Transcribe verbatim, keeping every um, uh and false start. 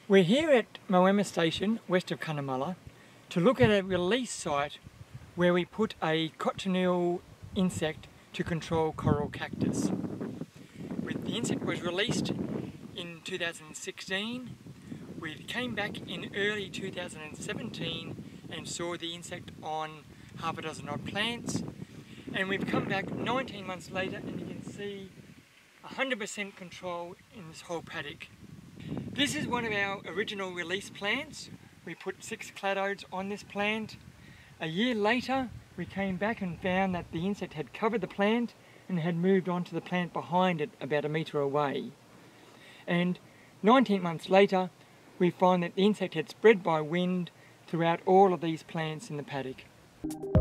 We're here at Moama Station, west of Cunnamulla, to look at a release site where we put a cochineal insect to control coral cactus. The insect was released in two thousand sixteen. We came back in early two thousand seventeen and saw the insect on half a dozen odd plants. And we've come back nineteen months later and you can see one hundred percent control in this whole paddock. This is one of our original release plants. We put six cladodes on this plant. A year later, we came back and found that the insect had covered the plant and had moved on to the plant behind it about a metre away. And nineteen months later, we find that the insect had spread by wind throughout all of these plants in the paddock.